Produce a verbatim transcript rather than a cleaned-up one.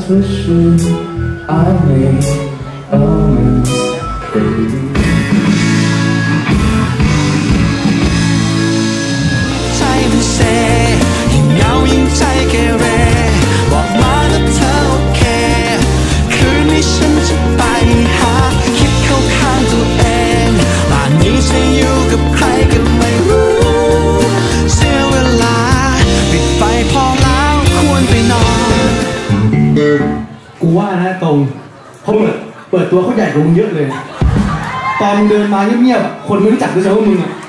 Sometimes wishing I made amends, baby. ใจมันเซยิ่งเหงายิ่งใจเกเรบอกมาแล้วเธอโอเคคืนนี้ฉันจะไปหาคิดเข้าข้างตัวเองป่านนี้จะอยู่กับใครก็ไม่รู้เสียเวลาปิดไฟพอแล้วควรไปนอนกูว่านะตรงเขาเปิดเปิดตัวเขาใหญ่กว่ามึงเยอะเลยตอนมึงเดินมาเงียบๆคนไม่รู้จักด้วยซ้ำว่ามึงอ่ะ